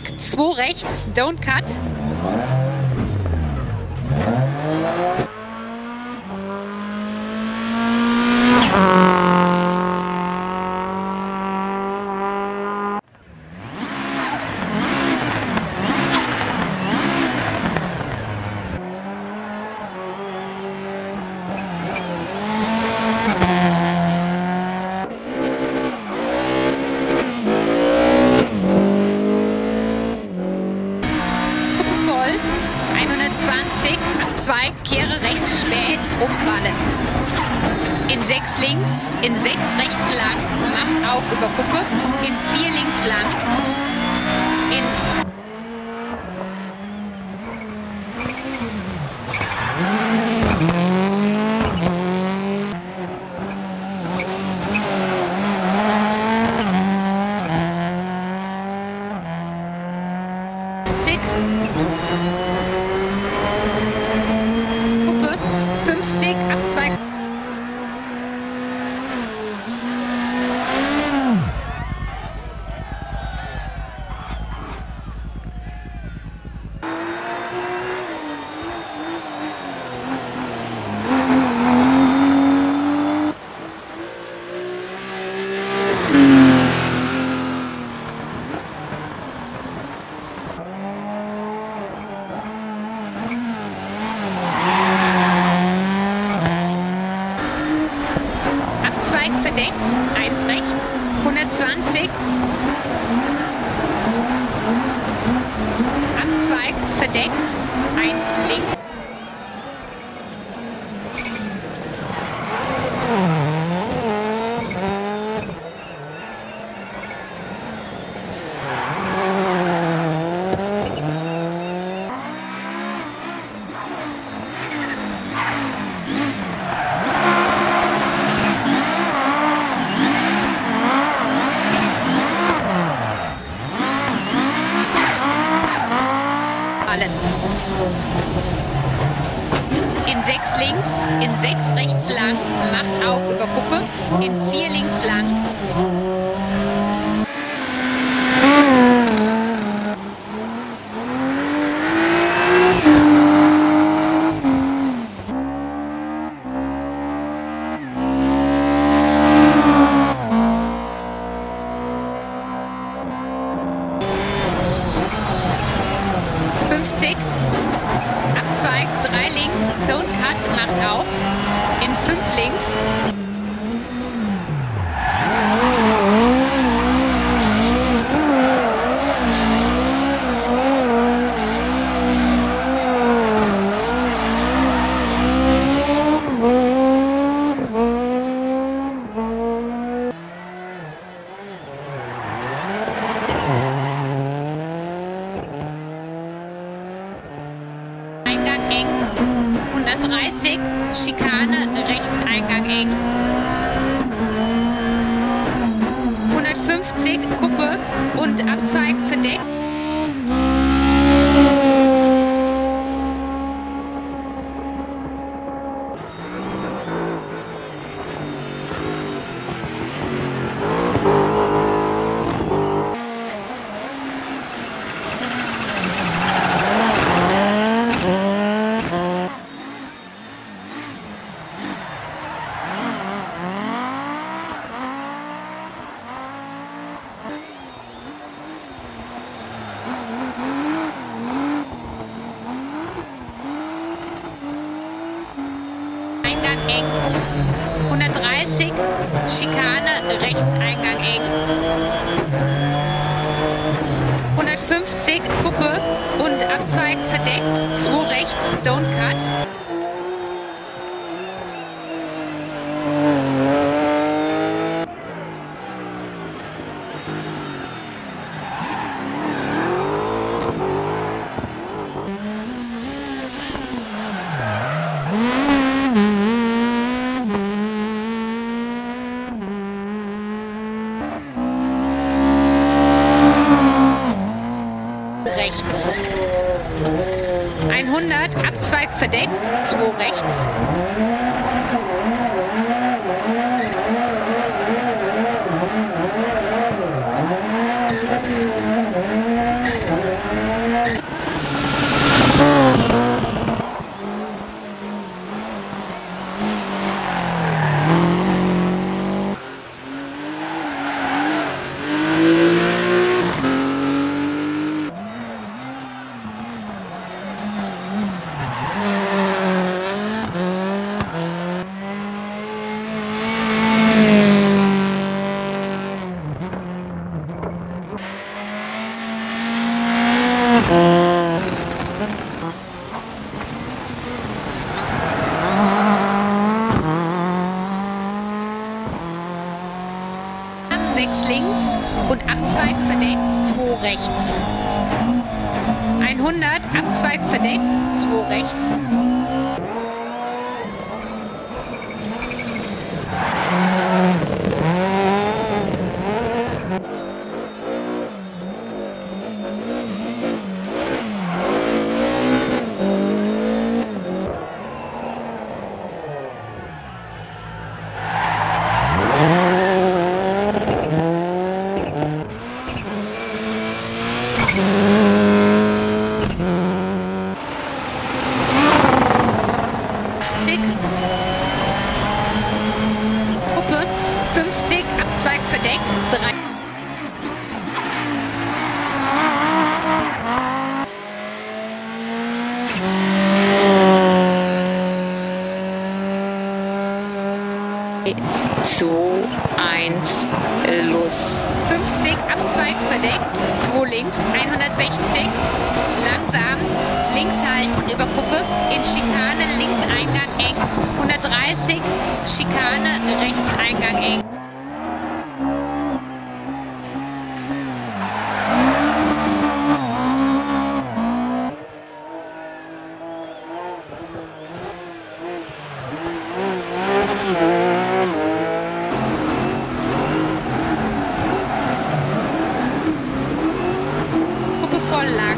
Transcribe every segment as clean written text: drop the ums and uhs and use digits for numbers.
2 rechts, don't cut. Voll, 120, Abzweig, kehre rechts spät, umballen. In 6 links, in 6 rechts lang, macht auf über Kuppe, in 4 links lang, in Kuppe, 50, Abzweig. Verdeckt, 1 rechts, 120, Abzweig, verdeckt, 1 links. In 6 links, in 6 rechts lang, macht auf über Kuppe, in 4 links lang. Abzweig, 3 links, don't cut, macht auf, in 5 links. Eingang eng, 130, Schikane, rechts Eingang eng, 150, Kuppe und Abzweig verdeckt. Eingang eng, 130, Schikane, rechts Eingang eng, 150, Kuppe und Abzweig verdeckt, 2 rechts, don't cut. Rechts. 100, Abzweig verdeckt, 2 rechts. 6 links und Abzweig verdeckt, 2 rechts. 100, Abzweig verdeckt, 2 rechts. Kuppe, 50, Abzweig verdeckt, 3. Zu 1, los. 50, Abzweig verdeckt, 2 links, 160, langsam, links halten über Kuppe, in Schikane, links Eingang eng, 130, Schikane, rechts Eingang eng. Voll lang.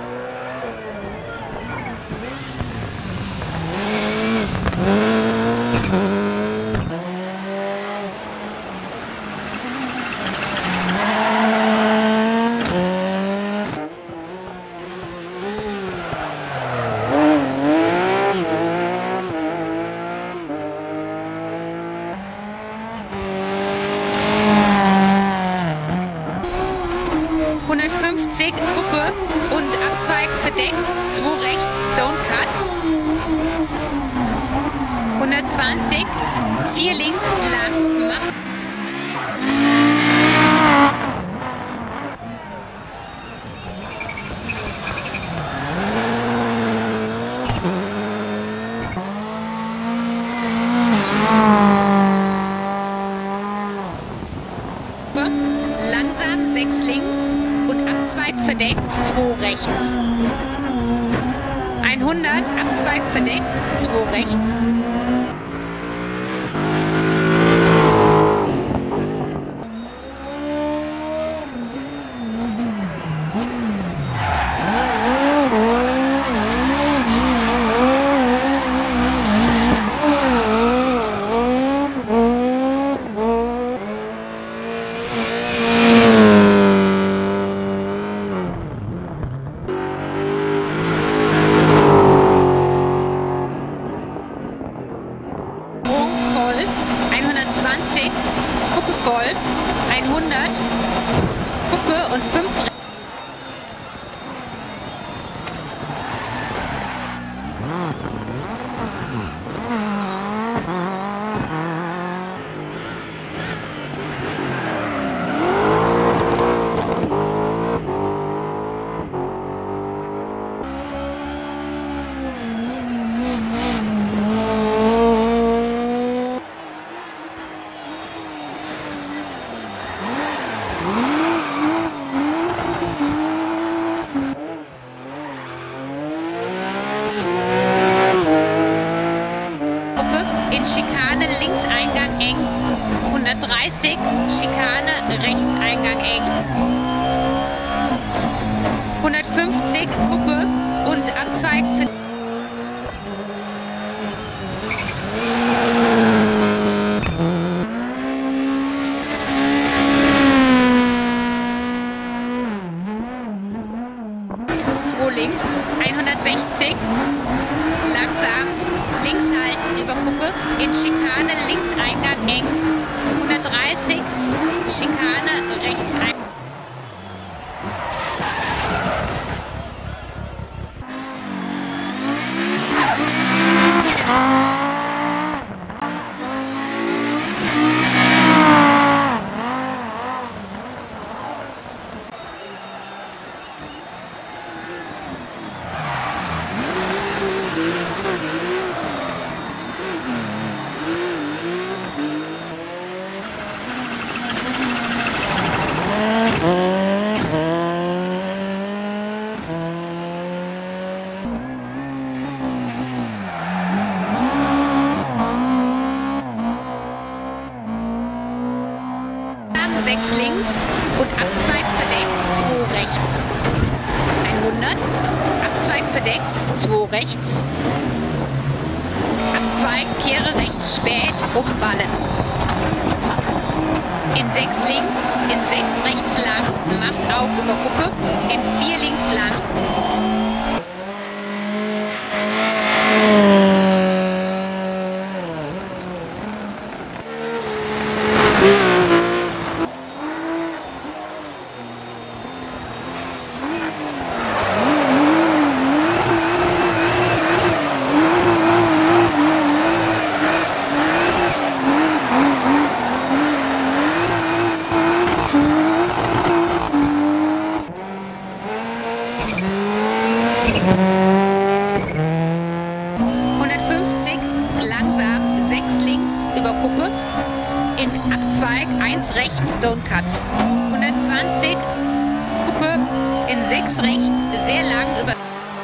Kuppe und Abzweig verdeckt, 2 rechts, don't cut. 120, 4 links, lang, mach. Langsam, 6 links. Und Abzweig verdeckt, 2 rechts. 100, Abzweig verdeckt, 2 rechts. Voll, 120, Kuppe voll, 100, Kuppe und 5. In Schikane links Eingang eng, 130, Schikane rechts Eingang eng, 150, Kuppe und Abzweig für 2 links, 160, langsam, links halten über Kuppe, in Schikane links Eingang eng, 130, Schikane rechts Eingang. Langsam 6 links und Abzweig verdeckt, 2 rechts. 100, Abzweig verdeckt, 2 rechts. Abzweig, kehre rechts spät, umballen. In 6 links, in 6 rechts lang, macht auf über Kuppe, in 4 links lang. Langsam 6 links über Kuppe, in Abzweig 1 rechts, don't cut. 120, Kuppe, in 6 rechts, sehr lang über.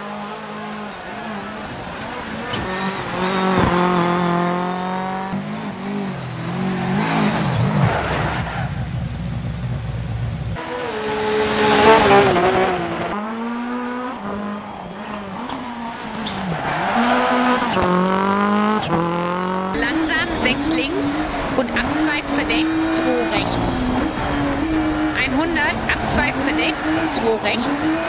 Langsam 6 links und Abzweig verdeckt, 2 rechts. 100, Abzweig verdeckt, 2 rechts.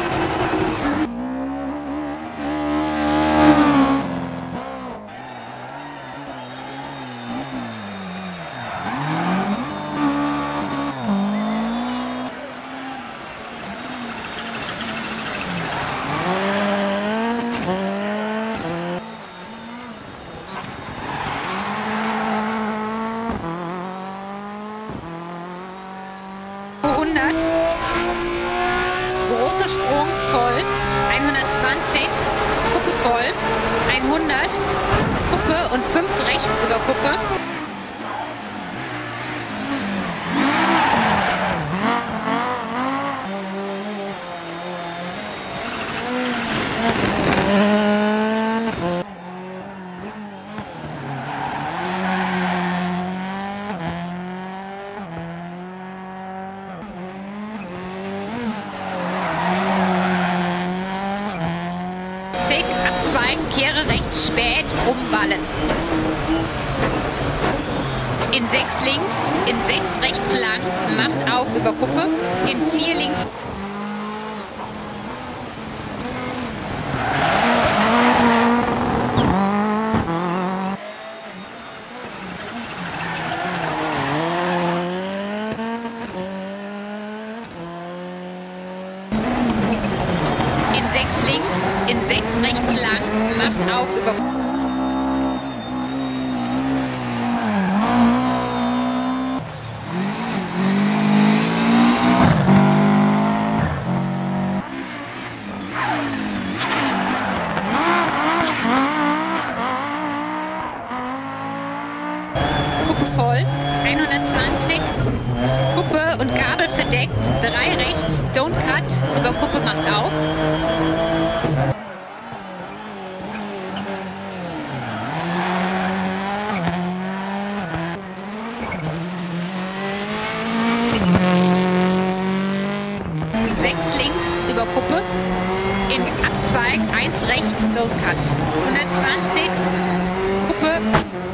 Großer Sprung voll, 120, Kuppe voll, 100, Kuppe und 5 rechts über Kuppe. Abzweig, kehre rechts spät, umballen. In 6 links, in 6 rechts lang, macht auf über Kuppe, in 4 links. In 6 links, in 6 rechts lang, macht auf über Kuppe voll, 120, Kuppe und Gabel verdeckt, 3 rechts, don't cut, über Kuppe macht auf. Über Kuppe, in Abzweig 1 rechts, don't cut. 120, Kuppe.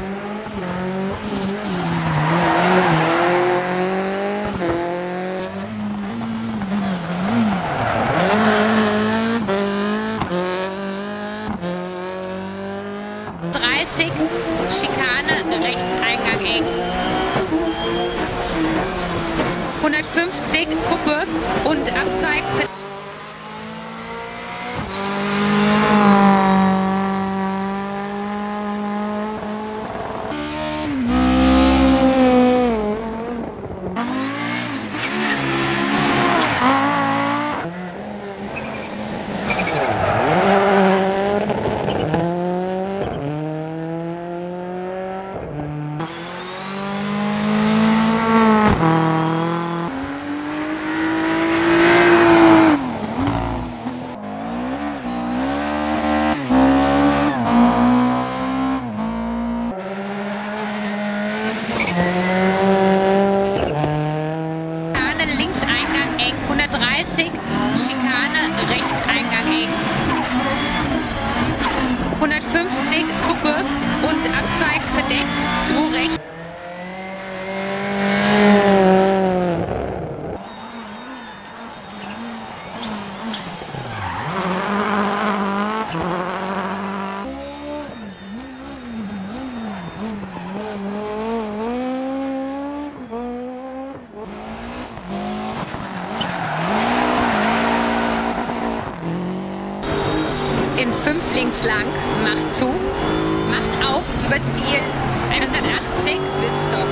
Schikane, rechts Eingang eng. 150, Kuppe und Abzweig. links lang, macht zu, macht auf, über Ziel, 180 bis Stopp.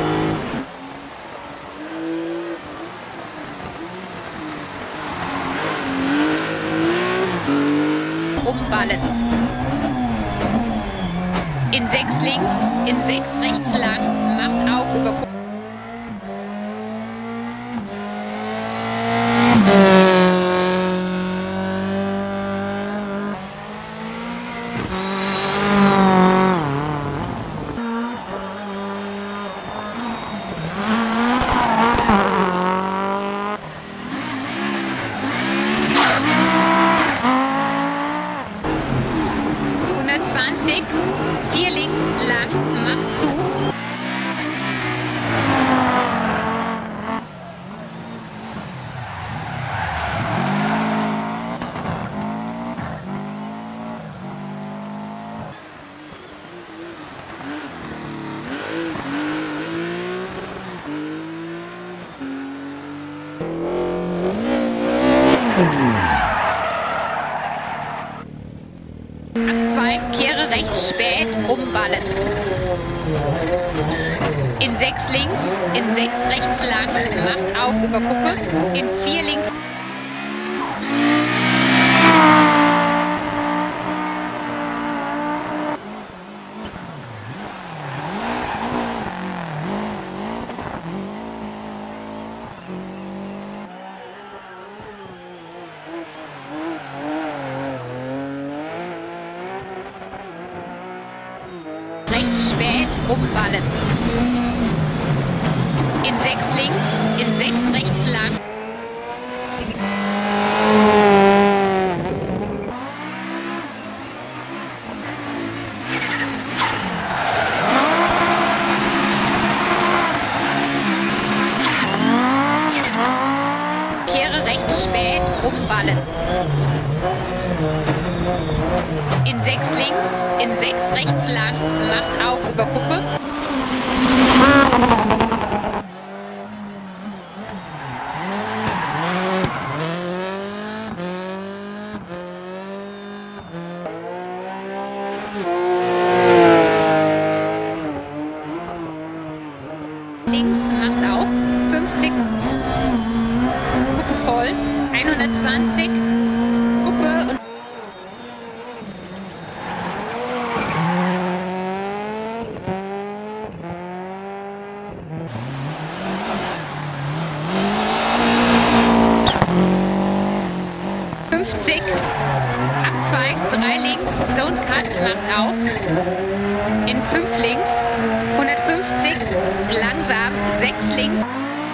Umballen. In 6 links, in 6 rechts lang, macht auf, über 120, 4 links lang, macht zu. Kehre rechts spät, umballen. In 6 links, in 6 rechts lang, macht auf, über Kuppe. In 4 links. Rechts spät, umballen. In 6 links, in 6 rechts lang. Kehre rechts spät, umballen. In 6 links, in 6 rechts lang, macht auf, über Kuppe. Links, macht auf, 50, Kuppe voll, 120, Kuppe und Abzweig, 3 links, don't cut, macht auf. In 5 links, 150, langsam, 6 links.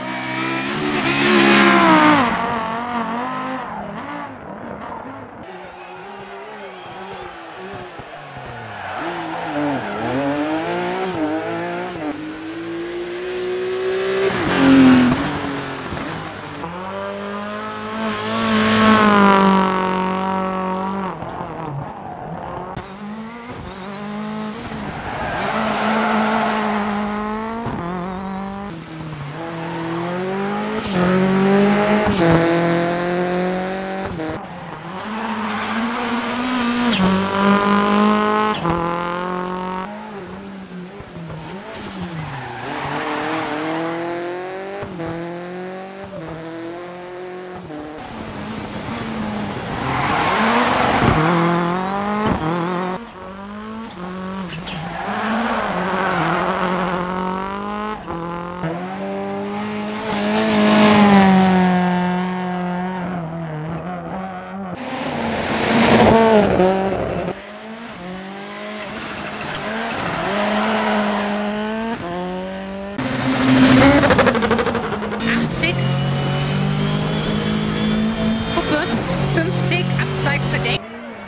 Kuppe, 50, Abzweig verdeckt.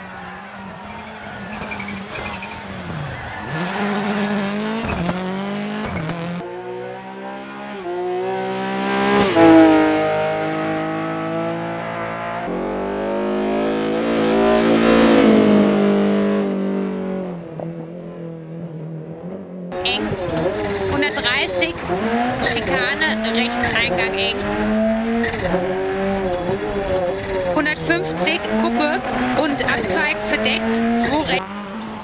Eng, 130, Schikane, rechts Eingang eng. 150, Kuppe und Abzweig verdeckt, 2 rechts.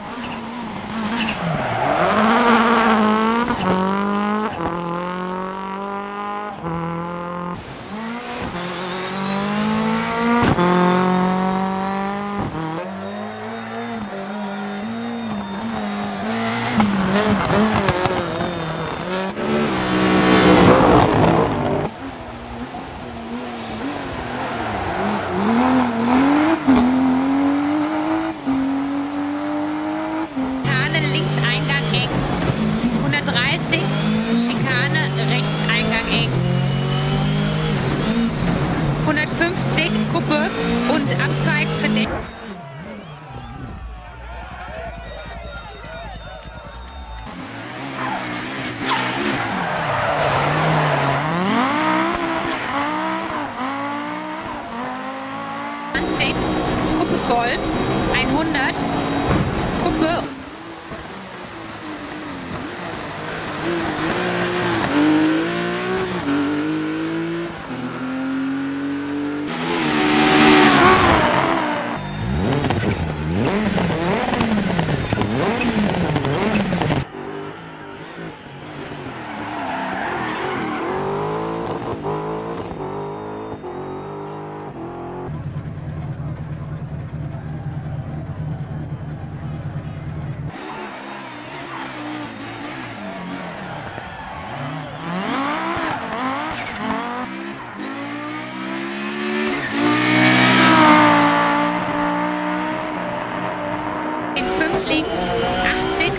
Schikane, rechts Eingang eng. 150, Kuppe und Abzweig verdeckt. Kuppe voll, 100, Kuppe. Links, 80,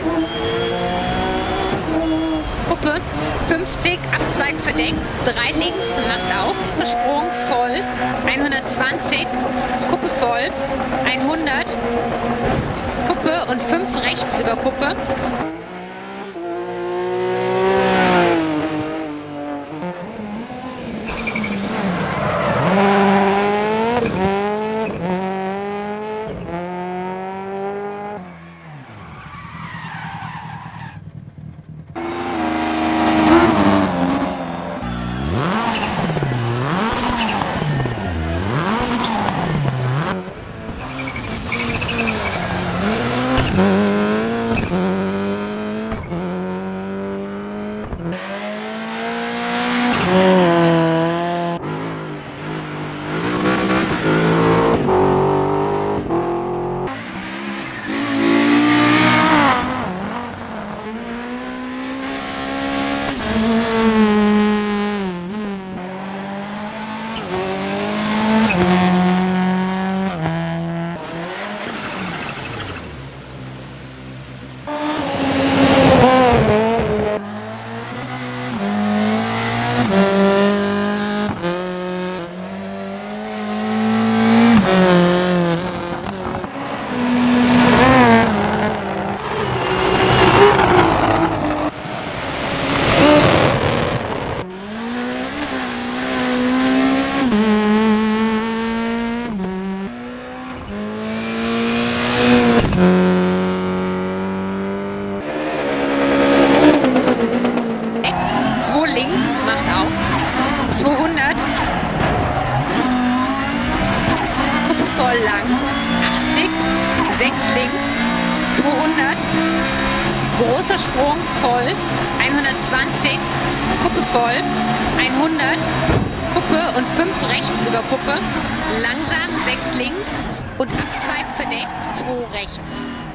Kuppe, 50, Abzweig verdeckt, 3 links, macht auf, Sprung voll, 120, Kuppe voll, 100, Kuppe und 5 rechts über Kuppe. Links, macht auf, 200, Kuppe voll lang, 80, 6 links, 200, großer Sprung voll, 120, Kuppe voll, 100, Kuppe und 5 rechts über Kuppe, langsam 6 links und Abzweig verdeckt, 2 rechts.